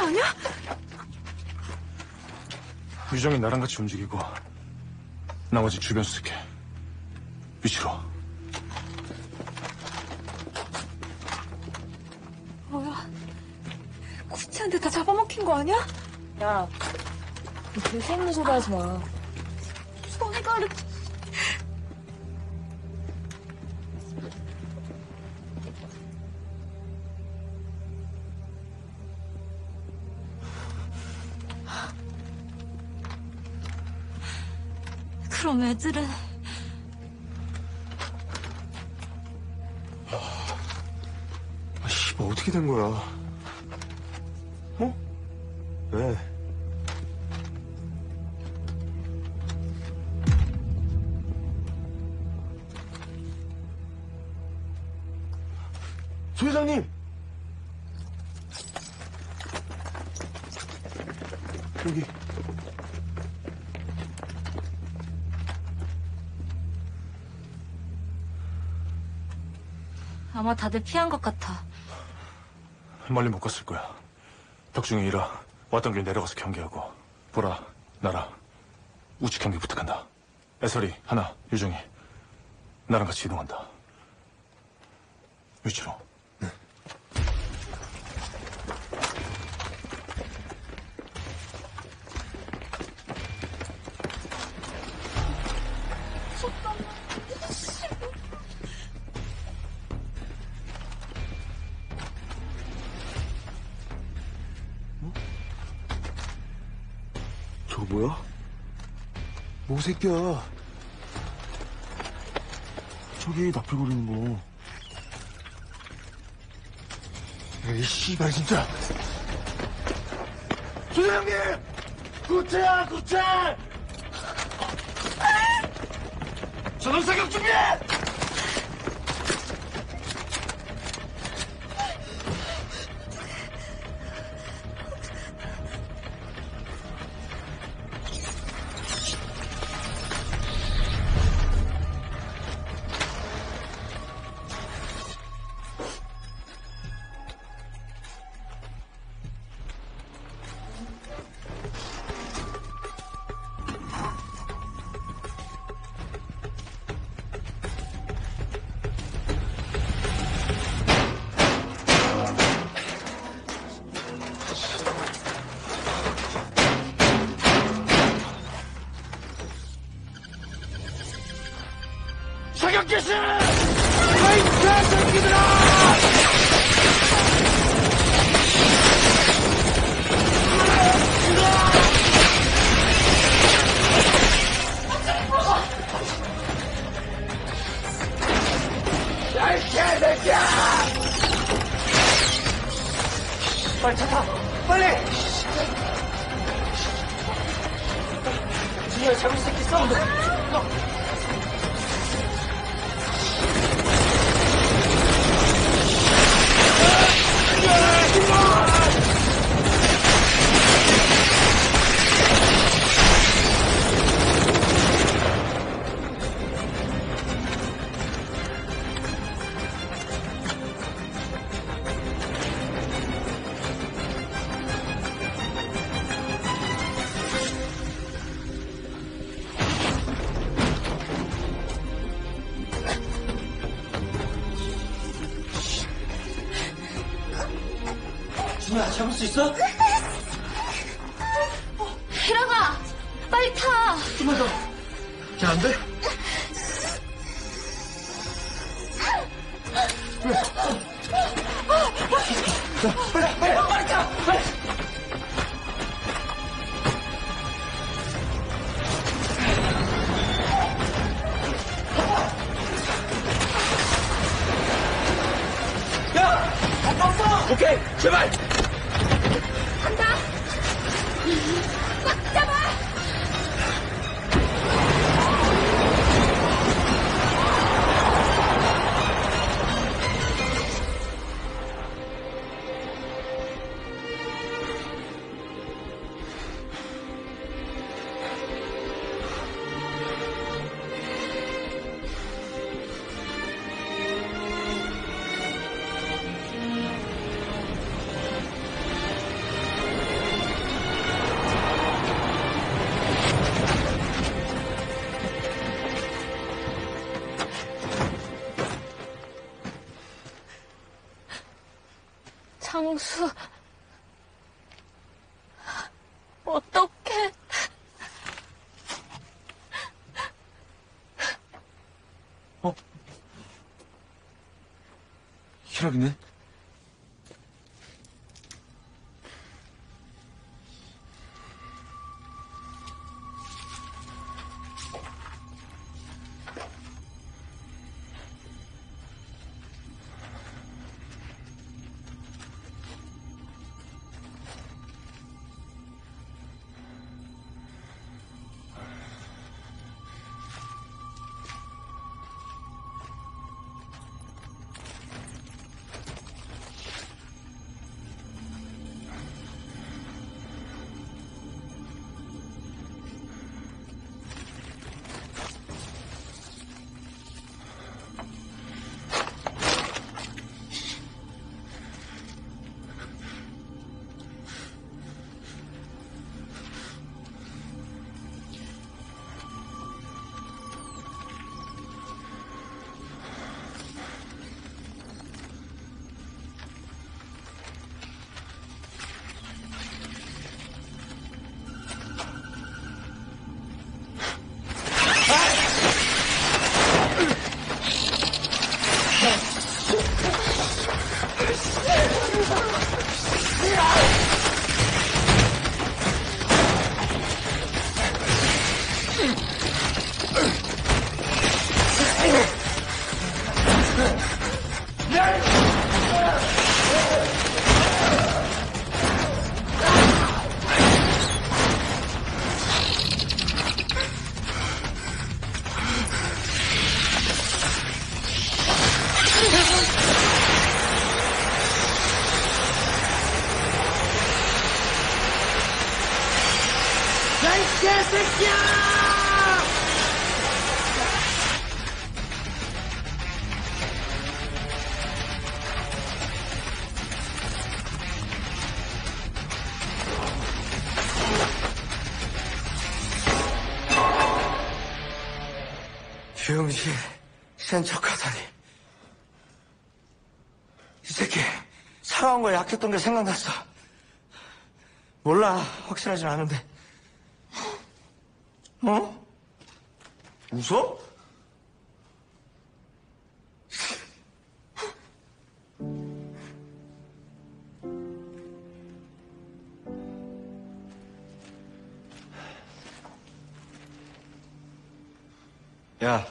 아니야? 유정이 나랑 같이 움직이고 나머지 주변 수색해. 위치로. 뭐야? 구치한테 다 잡아먹힌 거 아니야? 야, 쓸데없는 소리 하지 마. 선이가 그럼 애들은 씨발 어떻게 된 거야? 어? 왜? 소 회장님! 여기. 아마 다들 피한 것 같아. 멀리 못 갔을 거야. 덕중이 이라 왔던 길 내려가서 경계하고 보라, 나라, 우측 경계 부탁한다. 애설이, 하나, 유정이 나랑 같이 이동한다. 위치로. 저거 뭐야? 뭐 새끼야? 저기 나풀거리는 거. 에이 씨발 진짜. 소장님! 구체야 구체! 전원 사격 준비해! 사격 개시! 파이트 새끼들아! 야, 이 개새끼야! 빨리 차 타! 빨리! 진이야, 잡을 수 있겠어? 진이야, 잡을 수 있어? 혜랑아, 빨리 타. 좀만 더. 걔 안 돼? 빨리 타! 빨리! 야! 아빠! 오케이, 제발! 간다. 꽉 잡아. 장수. 어떡해. 희락이네. 비용신 센 척하다니. 이 새끼 살아온 거 약했던 게 생각났어. 몰라, 확실하진 않은데. 어? 웃어? 야.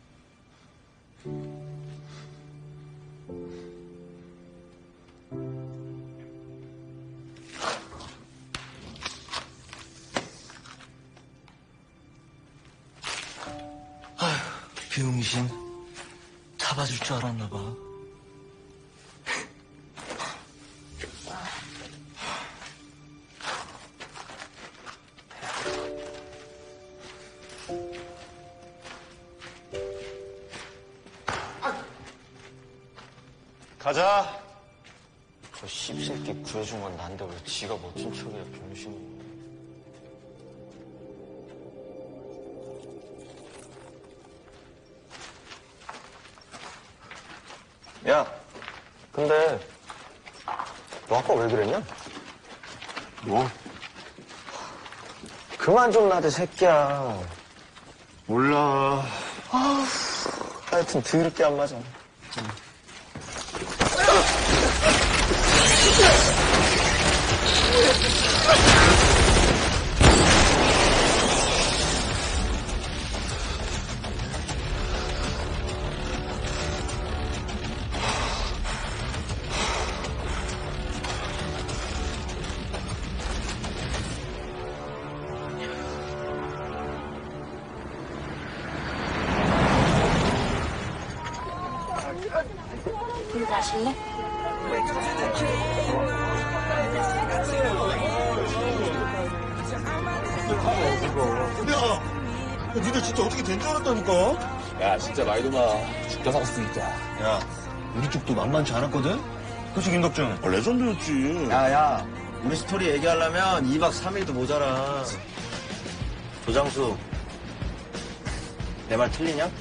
아휴, 비용신 잡아줄 줄 알았나 봐. 가자. 저 씹새끼 구해준 건 난데 왜 지가 멋진 척이야, 병신이. 야, 근데 너 아까 왜 그랬냐? 뭐? 그만 좀 나대, 새끼야. 몰라. 하여튼 더럽게 안 맞아. 물 마실래? 야, 니들 진짜 어떻게 된 줄 알았다니까? 야, 진짜 말도마. 죽다 살았으니까. 야, 우리 쪽도 만만치 않았거든? 그치, 김덕준? 레전드였지. 야, 우리 스토리 얘기하려면 2박 3일도 모자라. 조장수, 내 말 틀리냐?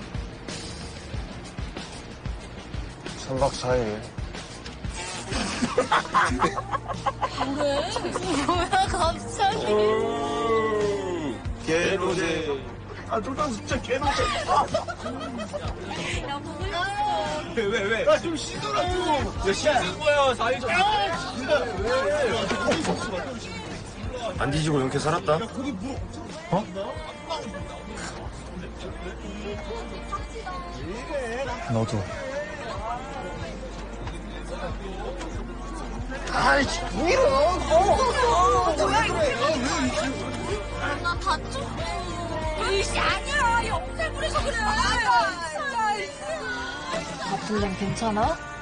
3박 4일. 뭐야, 갑자기. 개노제. 아, 쫄딱 진짜 개노제. 야, 보고 싶어. 왜? 아, 좀 쉬더라, 좀. 야, 쉬는 거야, 4일 전. 안 뒤지고 이렇게 살았다? 어? 너도. 아이씨, 왜 이러? 나 다쳤어. 이씨, 아니야. 영상으로서 그래. 아, 진짜. 아플렘 괜찮아?